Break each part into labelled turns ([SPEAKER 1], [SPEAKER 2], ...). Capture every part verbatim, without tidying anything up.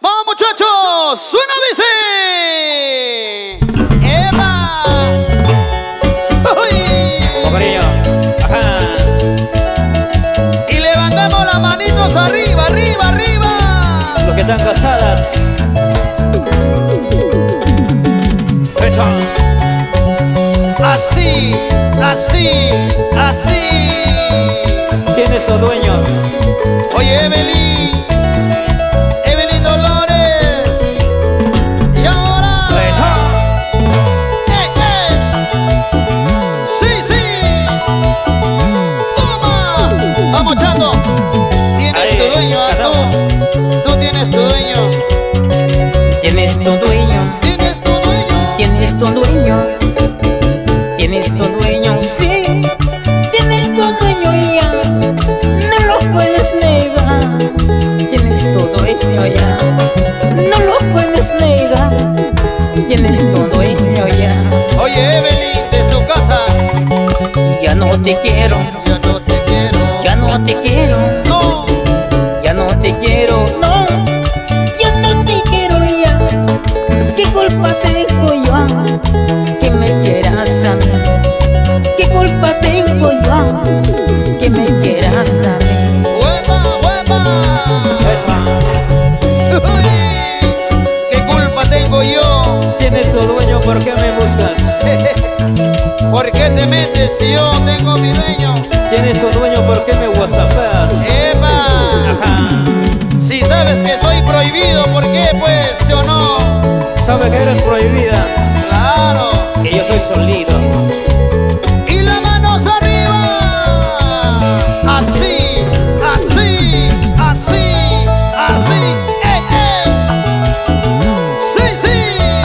[SPEAKER 1] ¡Vamos, muchachos! ¡Suena bici! ¡Eva! ¡Uy!
[SPEAKER 2] Cariño. Ajá.
[SPEAKER 1] Y levantamos las manitos arriba, arriba, arriba.
[SPEAKER 2] Los que están casadas. Eso.
[SPEAKER 1] Así, así, así.
[SPEAKER 2] ¿Quién es tu dueño?
[SPEAKER 1] Oye, Evelyn, Evelyn Dolores. Y ahora.
[SPEAKER 2] Eso.
[SPEAKER 1] ¡Eh, eh! ¡Sí, sí! ¡Toma! Vamos, Chato. Tienes
[SPEAKER 2] Ahí,
[SPEAKER 1] tu dueño, ah, tú. Tú tienes tu dueño.
[SPEAKER 3] Tienes tu dueño,
[SPEAKER 1] Tienes tu dueño.
[SPEAKER 3] tienes tu dueño, tienes tu dueño, sí, tienes tu dueño ya, no lo puedes negar. Tienes tu dueño ya, no lo puedes negar. Tienes tu dueño ya,
[SPEAKER 1] Oye, Evelyn, de su casa.
[SPEAKER 3] ya no te quiero,
[SPEAKER 1] Ya no te quiero.
[SPEAKER 3] ya no te quiero,
[SPEAKER 1] No.
[SPEAKER 3] ya no te quiero, no, ya no te quiero ya. ¿Qué culpa tengo yo que me quieras a mí? ¿Qué culpa tengo yo que me quieras a mí?
[SPEAKER 1] ¡Hueva, hueva!
[SPEAKER 2] Eso.
[SPEAKER 1] Uy, ¿qué culpa tengo yo?
[SPEAKER 2] ¿Quién es tu dueño? ¿Por qué me buscas?
[SPEAKER 1] ¿Por qué te metes si yo tengo mi dueño?
[SPEAKER 2] ¿Quién es tu dueño? ¿Por qué me whatsappeas?
[SPEAKER 1] ¡Eva!
[SPEAKER 2] Ajá.
[SPEAKER 1] Si sabes que soy prohibido, ¿por qué pues, sí o no?
[SPEAKER 2] Sabe que eres prohibida
[SPEAKER 1] Claro.
[SPEAKER 2] y yo soy solido.
[SPEAKER 1] Y las manos arriba. Así, así, así, así. ¡Eh, eh! ¡Sí, sí!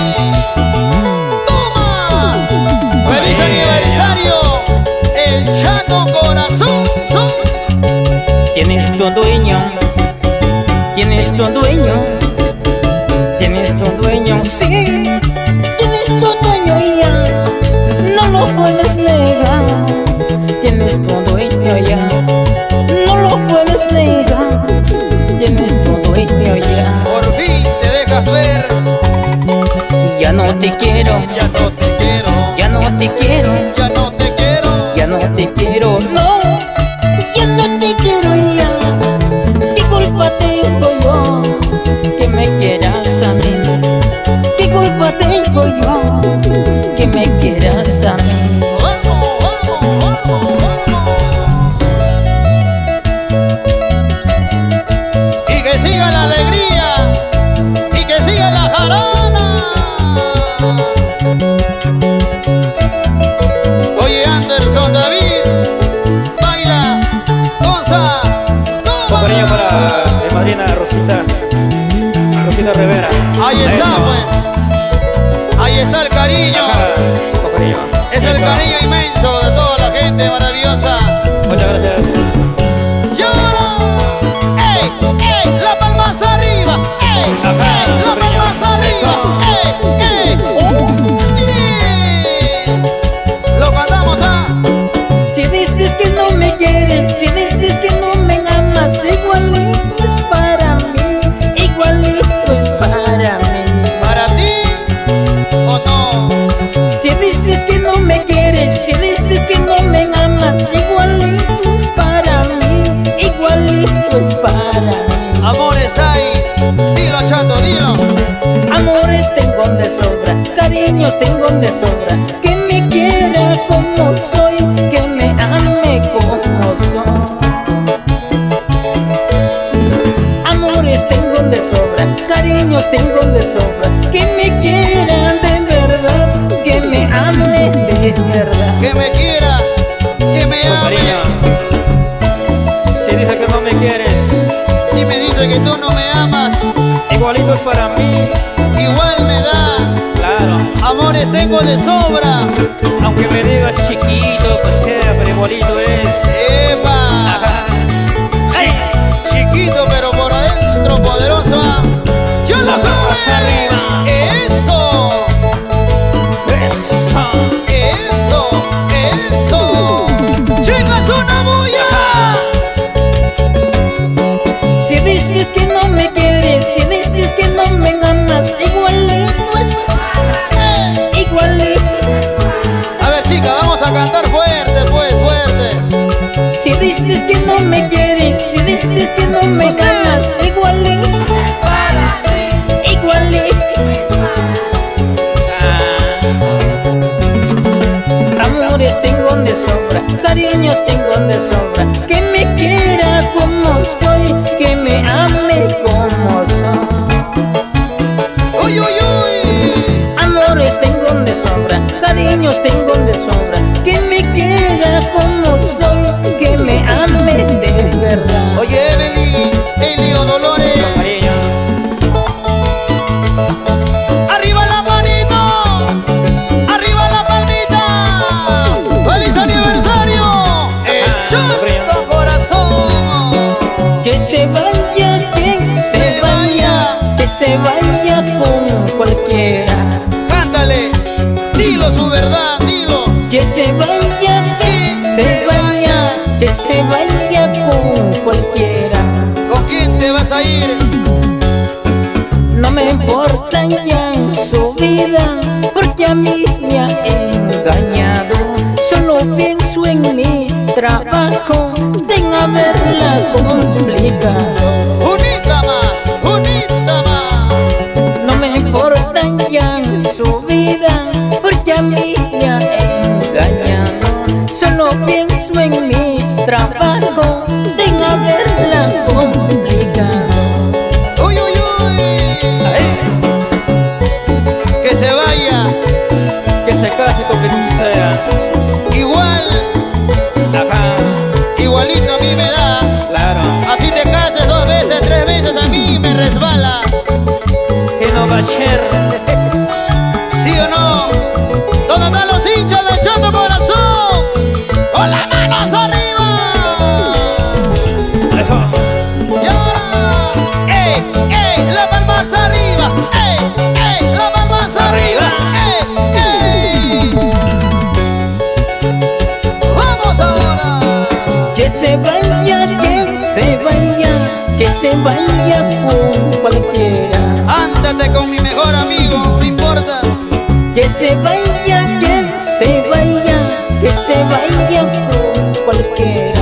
[SPEAKER 1] ¡Toma! ¡Feliz
[SPEAKER 2] Ay,
[SPEAKER 1] aniversario! ¡El Chato Corazón! Son.
[SPEAKER 3] Tienes tu dueño, tienes tu dueño, tienes tu dueño, sí, tienes tu dueño ya, no lo puedes negar. Tienes tu dueño ya, no lo puedes negar. Tienes tu dueño ya,
[SPEAKER 1] Por fin te dejas ver.
[SPEAKER 3] ya no te quiero,
[SPEAKER 1] Ya no te quiero.
[SPEAKER 3] ya no te quiero,
[SPEAKER 1] Ya no te quiero.
[SPEAKER 3] ya no te quiero, no, ya no te quiero ya. ¿Qué culpa tengo yo que me quieras a mí? ¿Qué culpa tengo yo que me quieras a mí?
[SPEAKER 1] Vamos, vamos, vamos, vamos. Y que siga la alegría. Y que siga la jarana. Oye, Anderson David. Baila. Gonza.
[SPEAKER 2] Un cariño para mi madrina Rosita. Rosita Rivera.
[SPEAKER 1] Ahí está,
[SPEAKER 2] Eso.
[SPEAKER 1] pues. Ahí está el cariño.
[SPEAKER 2] Ajá. Un cariño.
[SPEAKER 1] Es el
[SPEAKER 2] Eso.
[SPEAKER 1] cariño inmenso de toda la gente maravillosa.
[SPEAKER 2] Muchas gracias.
[SPEAKER 1] Y ahora, ¡ey! ¡Ey! ¡Las palmas arriba! ¡Ey!
[SPEAKER 2] Ajá,
[SPEAKER 1] ¡Ey! ¡Las
[SPEAKER 2] cariño.
[SPEAKER 1] palmas arriba!
[SPEAKER 2] Eso.
[SPEAKER 1] ¡Ey! ¡Ey! Yeah. Lo cantamos, ¿ah?
[SPEAKER 3] Si dices que no me quieres, si dices que no me amas, igualito es para mí, igualito es para mí.
[SPEAKER 1] ¿Para ti o no?
[SPEAKER 3] Si dices que no me quieres, si dices que no me amas, igualito es para mí, igualito es para mí.
[SPEAKER 1] Amores hay. Dilo, Chato, dilo.
[SPEAKER 3] Amores tengo de sobra, cariños tengo de sobra. Que me quiera como soy, que me ame como soy. Amores tengo de sobra, cariños tengo de sobra. Que me quiera de verdad, que me ame de verdad.
[SPEAKER 1] Que me quiera, que me
[SPEAKER 2] Un
[SPEAKER 1] ame.
[SPEAKER 2] cariño. Si dice que no me quieres,
[SPEAKER 1] Si me dice que tú no me amas,
[SPEAKER 2] igualito es para mí.
[SPEAKER 1] igual me da.
[SPEAKER 2] Claro.
[SPEAKER 1] Amores tengo de sobra.
[SPEAKER 2] Aunque me digas chiquito, pues sea, pero igualito es.
[SPEAKER 1] ¡Epa!
[SPEAKER 2] Ajá.
[SPEAKER 1] Chi- chiquito pero por adentro poderoso. ¿Ah? ¡Ya lo
[SPEAKER 2] Vamos
[SPEAKER 1] sabes!
[SPEAKER 2] arriba.
[SPEAKER 1] ¡Eso!
[SPEAKER 2] Eso.
[SPEAKER 1] ¡Eso! ¡Eso! ¡Chicas, una bulla!
[SPEAKER 3] Si dices que no me quieres, si dices que no de sobra, que me quiera como soy, que me ame como soy.
[SPEAKER 1] Uy, uy, uy.
[SPEAKER 3] Amores tengo de sobra, cariños tengo de sobra, que me quiera como soy, que me ame de verdad.
[SPEAKER 1] Oye, Evelyn, Elio Dolores.
[SPEAKER 2] Con cariño.
[SPEAKER 1] ¡Arriba la manito! ¡Arriba la palmita! ¡Feliz aniversario! ¡Echando corazón!
[SPEAKER 3] Que se vaya, que se,
[SPEAKER 1] Se
[SPEAKER 3] vaya,
[SPEAKER 1] vaya.
[SPEAKER 3] que se vaya con cualquiera.
[SPEAKER 1] Cántale, dilo su verdad, dilo.
[SPEAKER 3] Que se vaya, que se vaya, que se vaya con cualquiera.
[SPEAKER 1] ¿Con quién te vas a ir?
[SPEAKER 3] No me importa ya su vida, porque a mí me ha engañado. Solo pienso en mi trabajo, de haberla complicado.
[SPEAKER 1] Unita más, unita más.
[SPEAKER 3] No me importa ya su vida, porque a mí me ha engañado. Solo pienso en mi trabajo, de haberla complicado.
[SPEAKER 1] Uy, uy, uy. Que se vaya.
[SPEAKER 2] Que se case con quien sea.
[SPEAKER 1] Igual,
[SPEAKER 2] Ajá,
[SPEAKER 1] igualito a mí me da.
[SPEAKER 2] claro.
[SPEAKER 1] Así te cases dos veces, tres veces, a mí me resbala.
[SPEAKER 2] Que no va a ser.
[SPEAKER 1] ¿Sí o no? ¿Dónde están los hinchas de Echando Corazón? ¡Con las manos arriba!
[SPEAKER 2] Eso.
[SPEAKER 1] Y ahora, ¡ey, ey! ¡Las palmas arriba! ¡Ey, ey! ¡Las palmas arriba! ¡Ey, ey! ¡Vamos ahora!
[SPEAKER 3] Que se vaya, que se vaya, que se vaya con cualquiera.
[SPEAKER 1] Ándate con mi mejor amigo, no importa.
[SPEAKER 3] Que se vaya, que se vaya, que se vaya con cualquiera.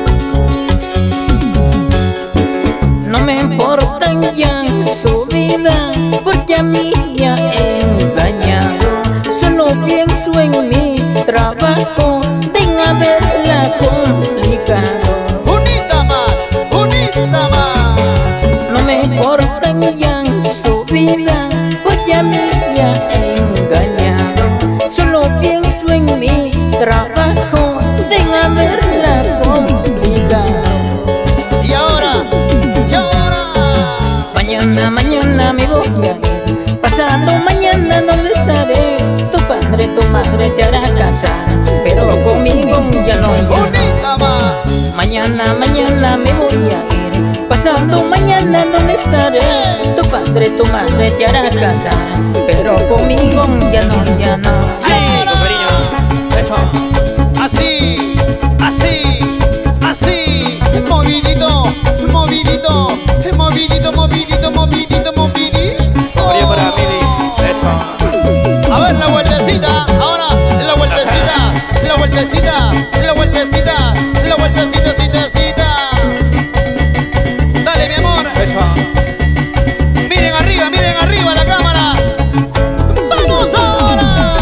[SPEAKER 3] No me importa ya su vida, porque a mí me ha engañado. Solo pienso en mi trabajo, de haberla complicado.
[SPEAKER 1] Unita más, unita más.
[SPEAKER 3] No me importa ya su vida, porque a mí me ha engañado. Solo pienso en mi trabajo, de haberla complicado.
[SPEAKER 1] Y ahora, y ahora.
[SPEAKER 3] Mañana, mañana me voy a ir. Pasado mañana, ¿dónde estaré? Tu padre, tu madre te hará casar, pero conmigo ya no hay.
[SPEAKER 1] Unita más.
[SPEAKER 3] Mañana, mañana me voy a ir. Pasado mañana, ¿dónde estaré? Tu padre, tu madre te hará casar, pero conmigo ya no, ya no.
[SPEAKER 2] Ay, con cariño. Eso.
[SPEAKER 1] Así, así, así. Movidito, movidito, movidito, movidito, movidito, movidito.
[SPEAKER 2] Cariño para Mili. Eso.
[SPEAKER 1] A ver la vueltecita, ahora la vueltecita, la vueltecita, la vueltecita, la vueltecita, cita, cita. Dale, mi amor.
[SPEAKER 2] Eso.
[SPEAKER 1] Miren arriba, miren arriba la cámara. ¡Vamos ahora!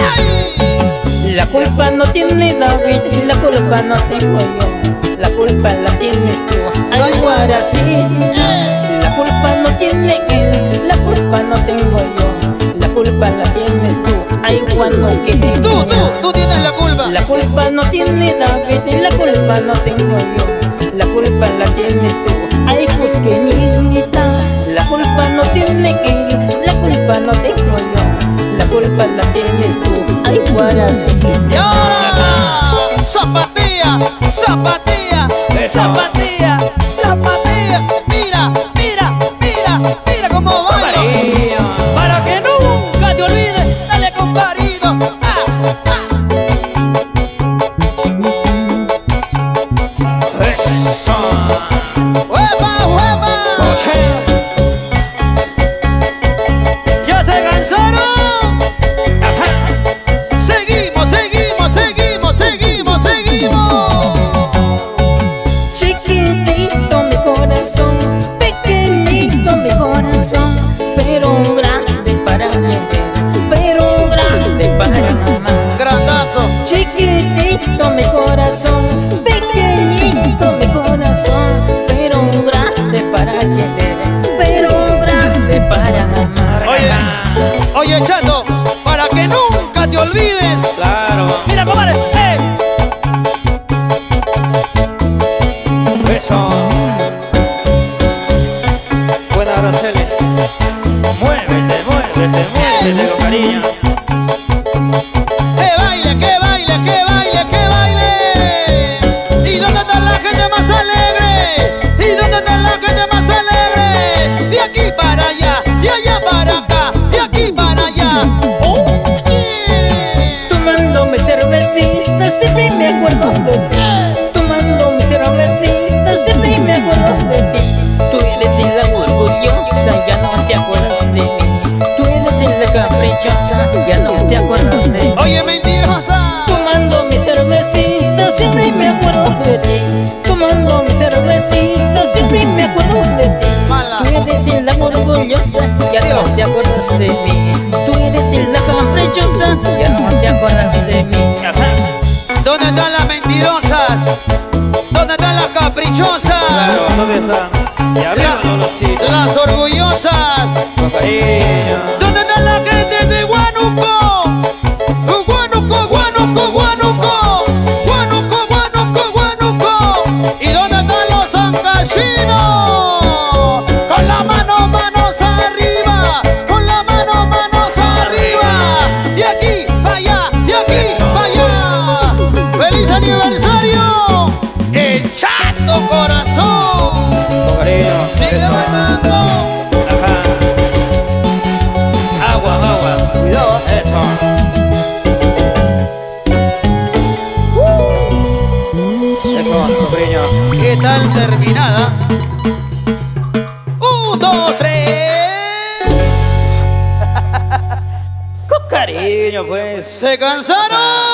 [SPEAKER 1] ¡Ay!
[SPEAKER 3] La culpa no tiene David, la culpa no tengo yo. La culpa la tienes tú, ay Guarací.
[SPEAKER 1] ¡Eh!
[SPEAKER 3] La culpa no tiene él, la culpa no tengo yo. La culpa la tienes tú, ay cuando que
[SPEAKER 1] Tú, tú, tú tienes la culpa.
[SPEAKER 3] La culpa no tiene David, la culpa no tengo yo. La culpa la tienes tú, ay cusqueñita. La culpa no tiene él, la culpa no tengo yo. La culpa la tienes tú, ay Guarací.
[SPEAKER 1] Y ahora, zapatilla, zapatilla,
[SPEAKER 2] Eso.
[SPEAKER 1] zapatilla, zapatilla. Mira, mira, mira, mira cómo baila.
[SPEAKER 2] Cariño.
[SPEAKER 1] Para que nunca te olvides, dale compadrito. Ah, ah.
[SPEAKER 2] Eso.
[SPEAKER 1] ¡Hueva, hueva!
[SPEAKER 2] Oye.
[SPEAKER 1] ¿Ya se cansaron?
[SPEAKER 2] Ajá.
[SPEAKER 1] Seguimos, seguimos.
[SPEAKER 2] Araceli. Muévete, muévete, muévete con cariño.
[SPEAKER 1] ¡Que baile, que baile, que baile, que baile! ¿Y dónde está la gente más alegre? ¿Y dónde está la gente más alegre? De aquí para allá, de allá para acá, de aquí para allá. ¡Oh, yeah!
[SPEAKER 3] Tomando mi cervecita, siempre me acuerdo de ti. Tomando mi cervecita, siempre me acuerdo de ti. Tú eres la orgullosa, ya no te acuerdas de mí. Tú eres la caprichosa, ya no te acuerdas de mí.
[SPEAKER 1] Oye, mentirosa.
[SPEAKER 3] Tomando mi cervecita, siempre me acuerdo de ti. Tomando mi cervecita, siempre me acuerdo de ti.
[SPEAKER 1] Mala.
[SPEAKER 3] Tú eres la orgullosa, ya no te acuerdas de mí. Tú eres la caprichosa, ya no te acuerdas de mí.
[SPEAKER 1] ¿Dónde están las mentirosas? ¿Dónde están las caprichosas?
[SPEAKER 2] Claro, ¿dónde están? Y arriba
[SPEAKER 1] La-
[SPEAKER 2] Lolosito.
[SPEAKER 1] las orgullosas.
[SPEAKER 2] Con cariño.
[SPEAKER 1] ¿Dónde está la gente de Huánuco? Huánuco, Huánuco, Huánuco. Huánuco, Huánuco, Huánuco. ¿Y dónde están los ancasinos? Con la mano, manos arriba. Con la mano, manos arriba. De aquí para allá, de aquí para allá. ¡Feliz aniversario! ¡El Chato Corazón!
[SPEAKER 2] Con cariño.
[SPEAKER 1] ¡Sigue
[SPEAKER 2] Eso.
[SPEAKER 1] bailando!
[SPEAKER 2] Ajá. Agua, agua.
[SPEAKER 1] Cuidado.
[SPEAKER 2] Eso. Eso, con cariño.
[SPEAKER 1] ¿Qué tal terminada? Un, dos, tres.
[SPEAKER 2] Con cariño, pues.
[SPEAKER 1] ¿Se cansaron?